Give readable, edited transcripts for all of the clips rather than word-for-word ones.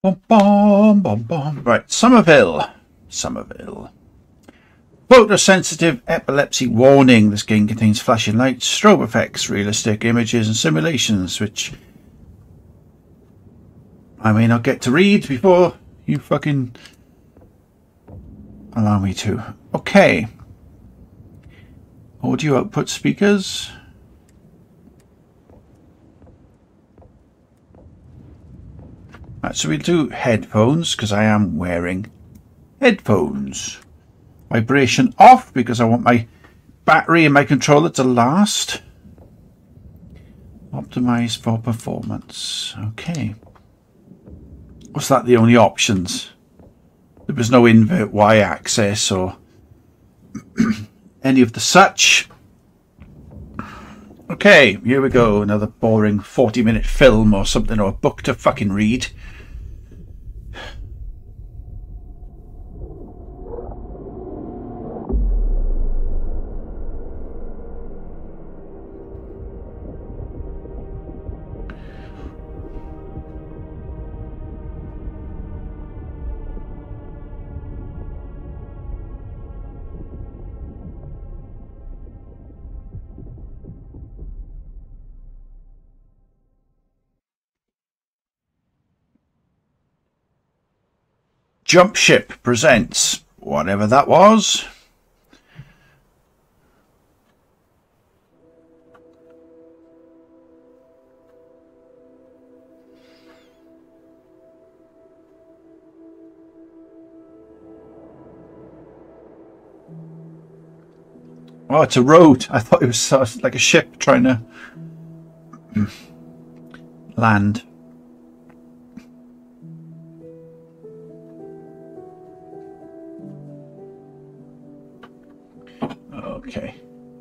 Bum, bum, bum, bum. Right, Somerville. Photosensitive epilepsy warning. This game contains flashing lights, strobe effects, realistic images and simulations, which I may not get to read before you fucking allow me to. Okay. Audio output speakers. Right, so we'll do headphones because I am wearing headphones. Vibration off because I want my battery and my controller to last. Optimize for performance. Okay. Was that the only options? There was no invert y-axis or any of the such. Okay, here we go. Another boring 40-minute film or something, or a book to fucking read. Jump Ship presents whatever that was. Oh, it's a road. I thought it was like a ship trying to land. Okay.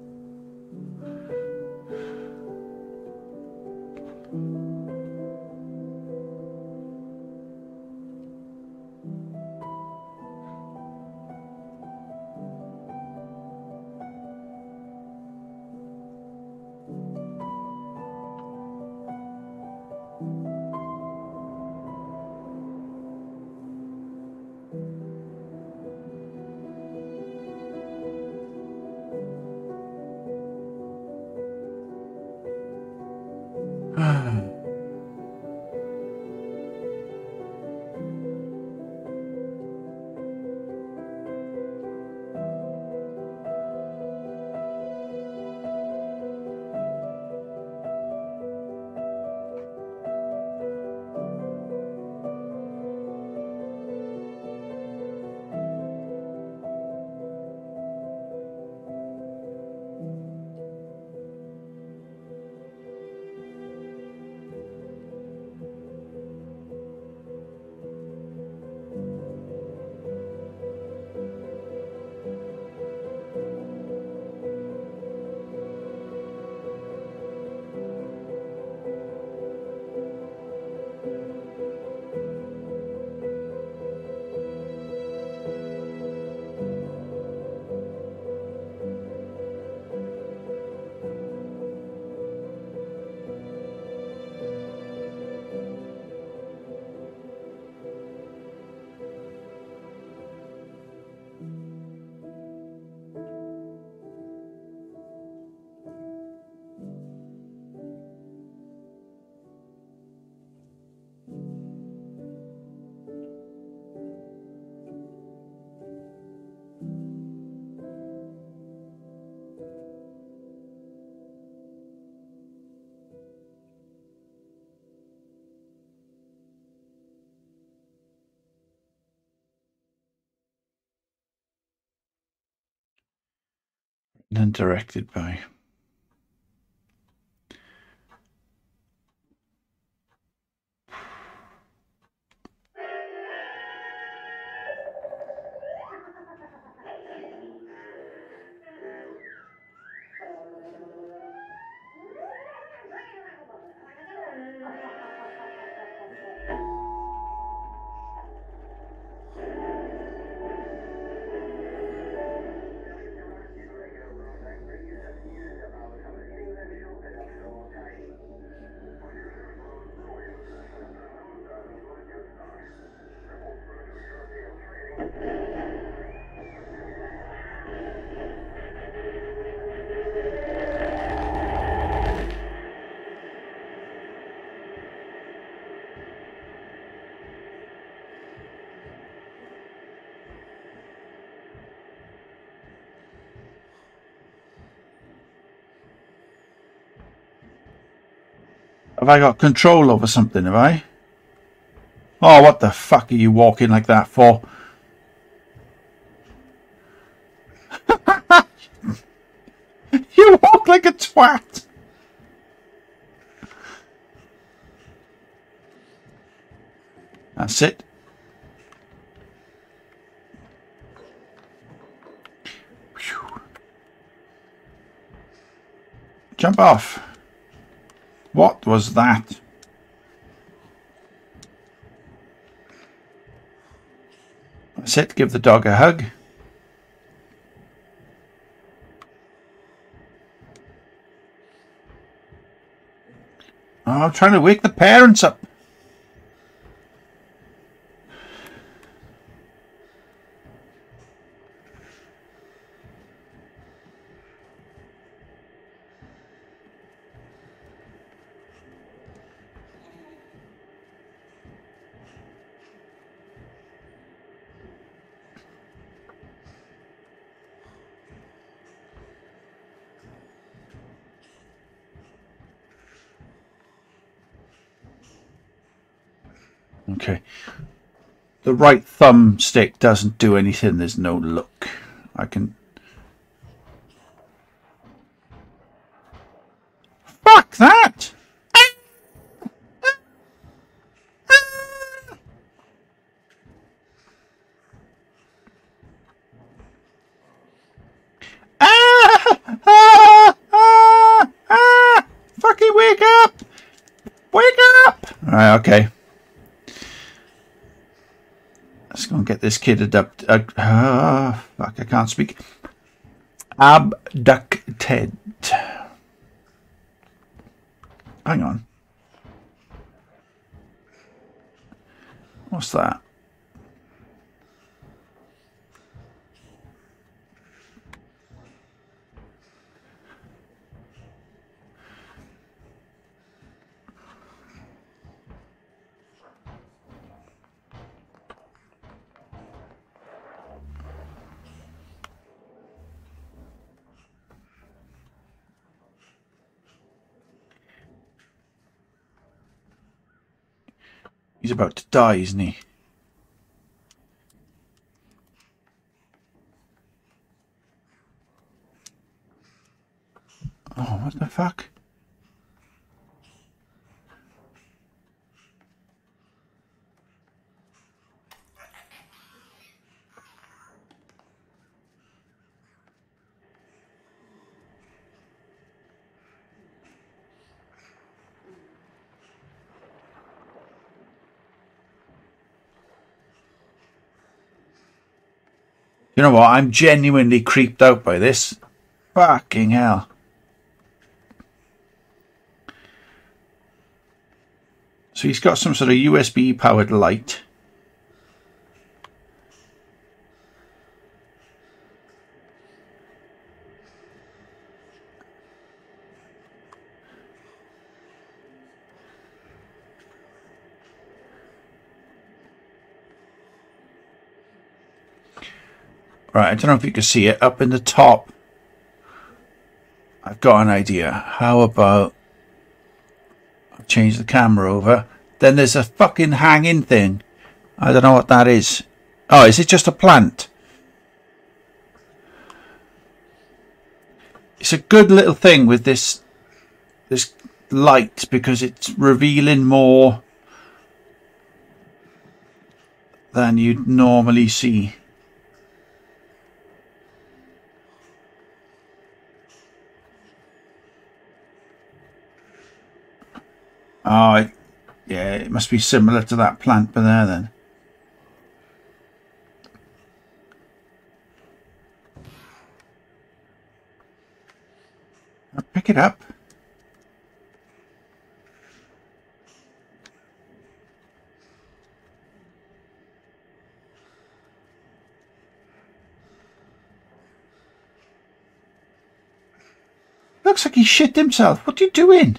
And directed by Have I got control over something, have I? Oh, what the fuck are you walking like that for? You walk like a twat. That's it. Whew. Jump off. What was that? That's it. Give the dog a hug. Oh, I'm trying to wake the parents up. Okay. The right thumbstick doesn't do anything. There's no look. I can... Fuck that! Fucking wake up! Wake up! Alright, okay. Let's go and get this kid fuck, I can't speak. Abducted. Hang on. What's that? He's about to die, isn't he? Oh, what the fuck? You know what? I'm genuinely creeped out by this. Fucking hell. So he's got some sort of USB powered light. Right, I don't know if you can see it up in the top. I've got an idea. How about I'll change the camera over. Then there's a fucking hanging thing. I don't know what that is. Oh, is it just a plant? It's a good little thing with this light because it's revealing more than you'd normally see. Oh, yeah, it must be similar to that plant by there then. I'll pick it up. Looks like he shit himself. What are you doing?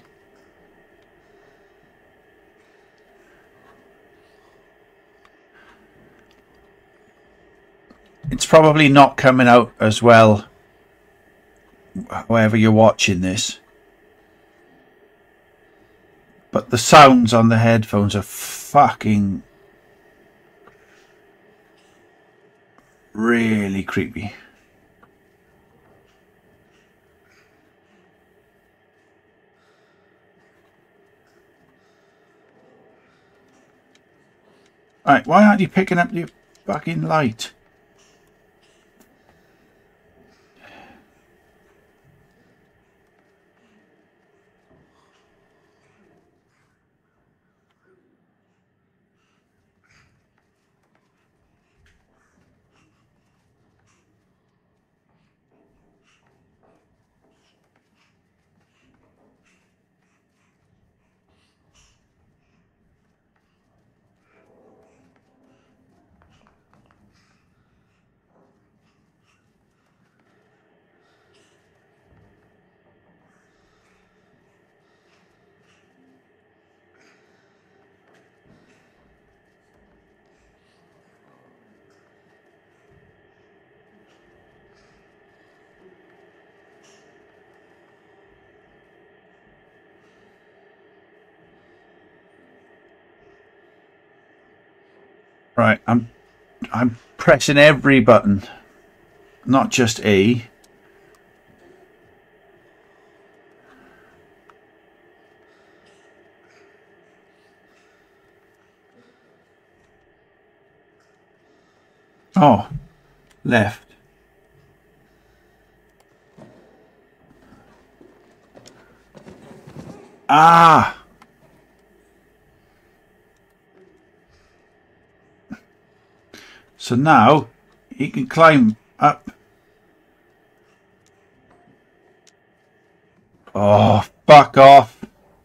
It's probably not coming out as well wherever you're watching this. But the sounds on the headphones are fucking really creepy. Right, why aren't you picking up your fucking light? Right, I'm pressing every button, not just A. Oh, left. Ah! So now he can climb up. Oh, fuck off.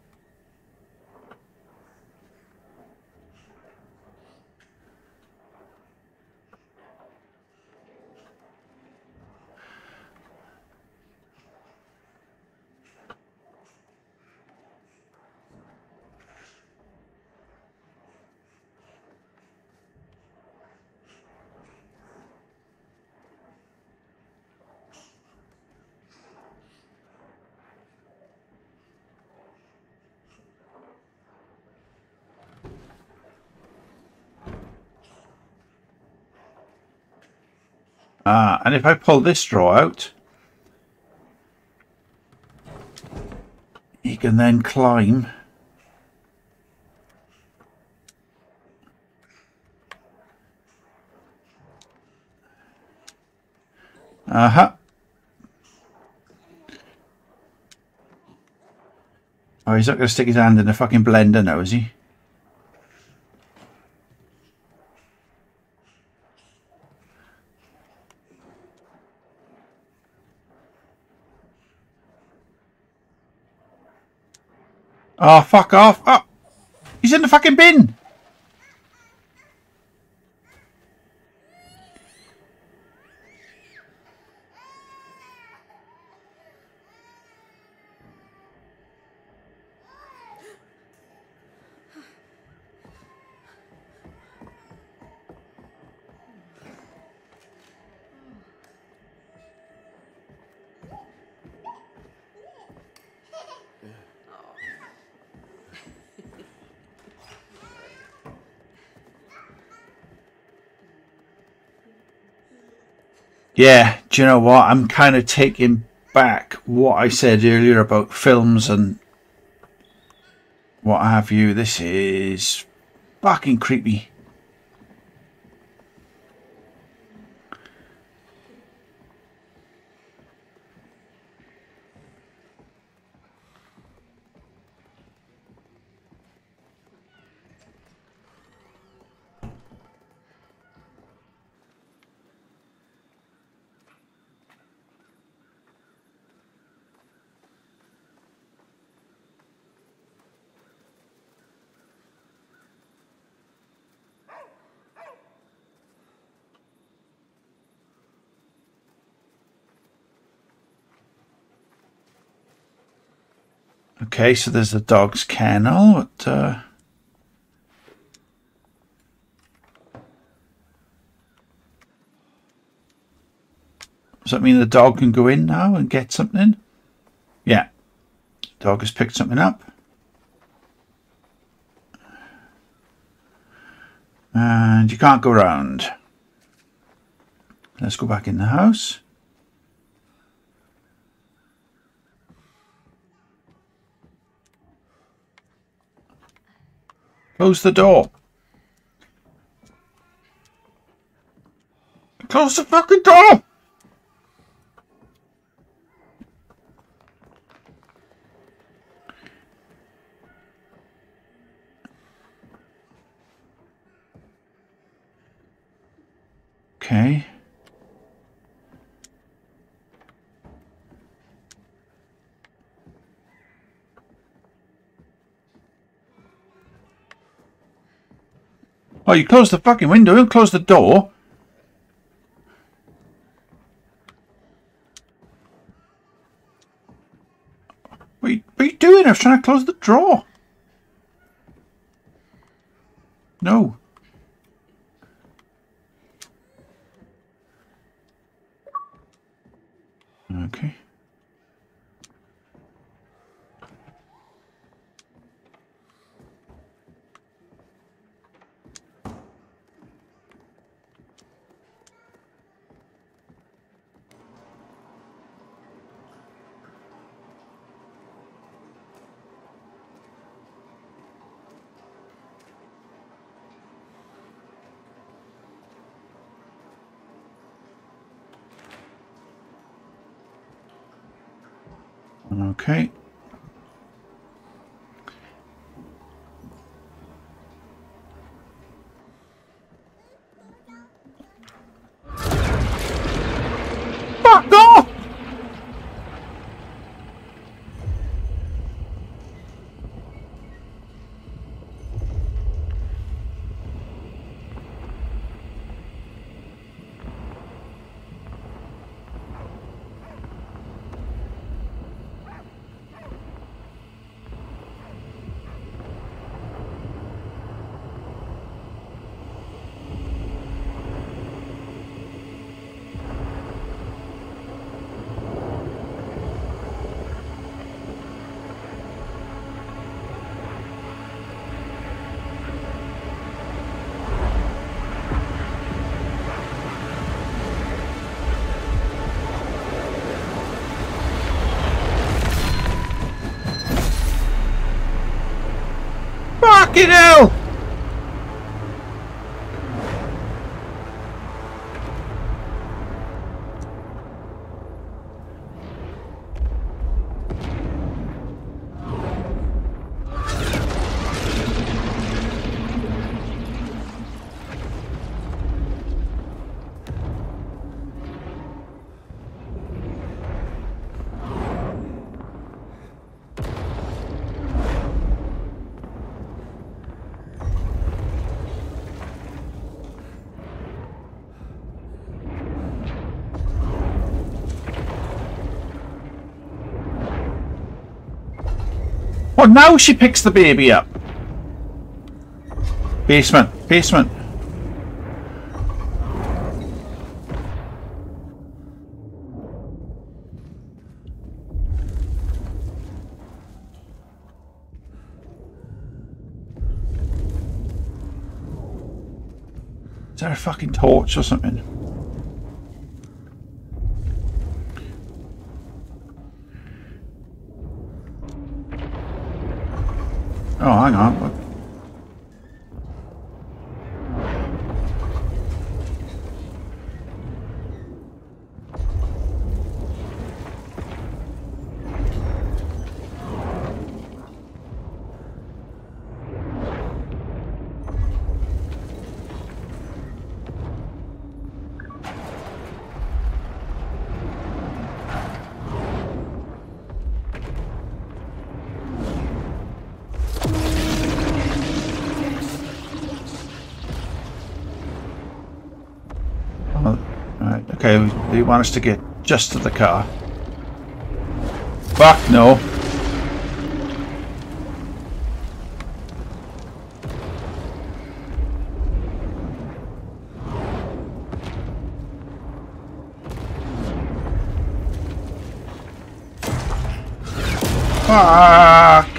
Ah, and if I pull this straw out, he can then climb. Uh-huh. Oh, he's not going to stick his hand in the fucking blender now, is he? Oh, fuck off. Oh, he's in the fucking bin. Yeah, do you know what? I'm kind of taking back what I said earlier about films and what have you. This is fucking creepy. Okay, so there's the dog's kennel. But, does that mean the dog can go in now and get something? Yeah, the dog has picked something up. And you can't go round. Let's go back in the house. Close the door. Close the fucking door! Okay. Oh, you closed the fucking window, you closed the door. What are you doing? I was trying to close the drawer. No. Okay. Okay. Fuck off! Fucking hell! Oh, now she picks the baby up. Basement, basement. Is there a fucking torch or something? Oh, hang on. Okay, we want us to get just to the car. Fuck no. Fuck.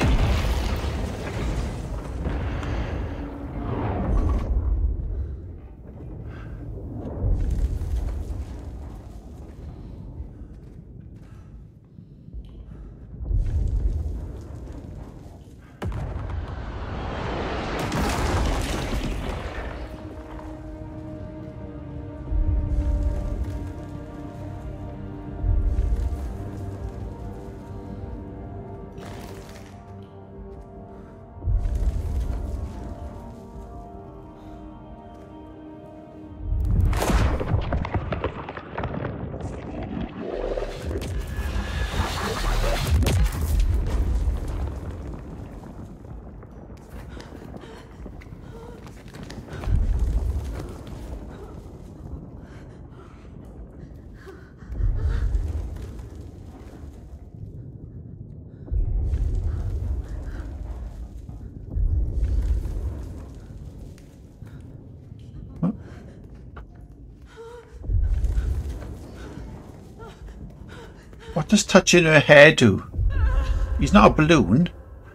What does touching her hair do? He's not a balloon.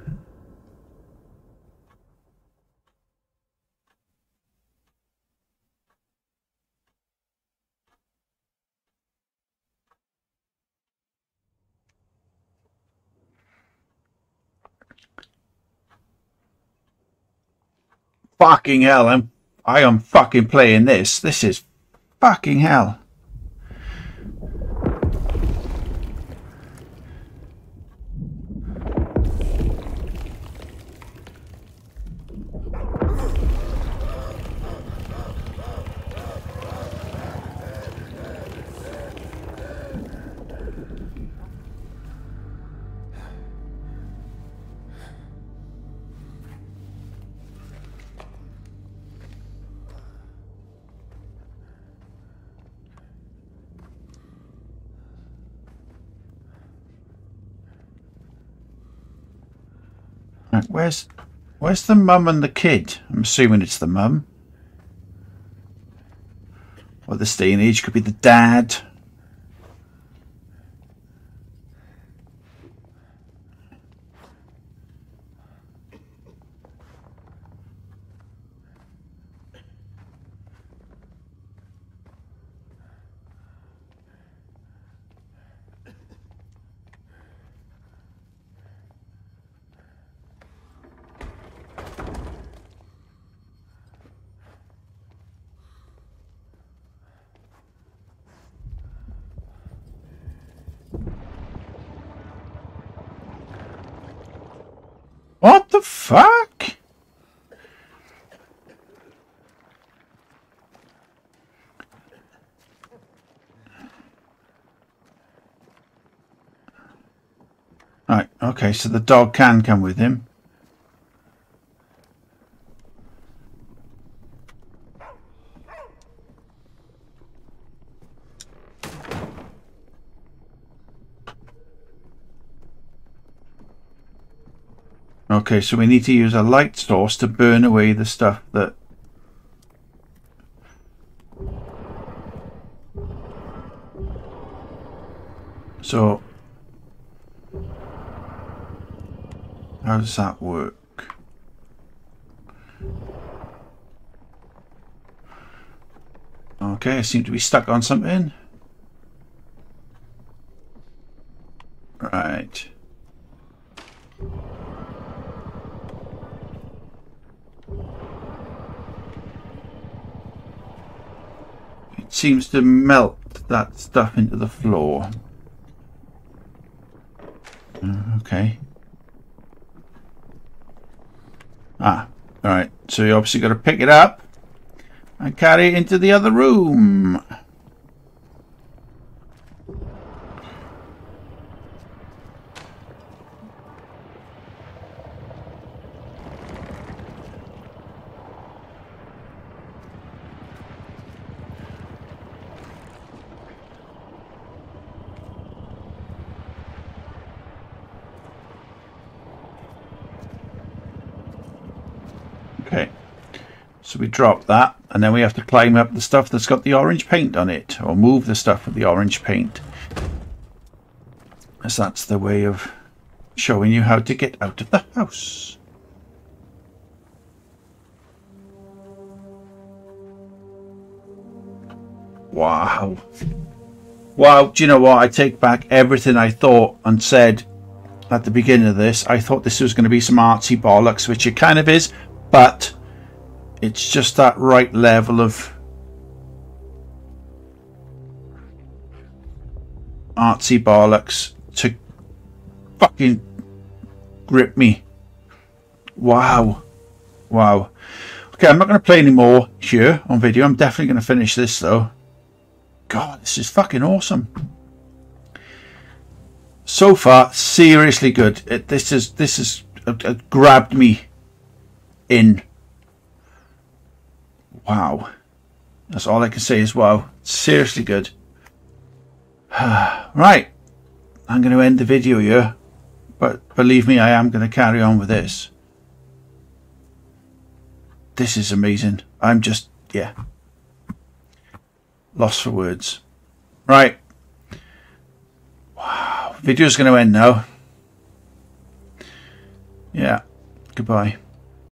Fucking hell, I am fucking playing this. This is fucking hell. Where's the mum and the kid? I'm assuming it's the mum. Or this day and age could be the dad. What the fuck? Right, okay, so the dog can come with him. Okay, so we need to use a light source to burn away the stuff that... So, how does that work? Okay, I seem to be stuck on something. Right. It seems to melt that stuff into the floor. Okay. Ah, alright. So you obviously got to pick it up and carry it into the other room. Okay, so we drop that and then we have to climb up the stuff that's got the orange paint on it, or move the stuff with the orange paint, as that's the way of showing you how to get out of the house. Wow. Wow, do you know what? I take back everything I thought and said at the beginning of this. I thought this was going to be some artsy bollocks, which it kind of is. But it's just that right level of artsy bollocks to fucking grip me. Wow. Wow. Okay, I'm not going to play any more here on video. I'm definitely going to finish this though. God, this is fucking awesome. So far, seriously good. This has grabbed me in. Wow, that's all I can say is wow. Seriously good. Right, I'm going to end the video here, but believe me, I am going to carry on with this. This is amazing. I'm just, yeah, lost for words. Right. Video's going to end now. Yeah, goodbye.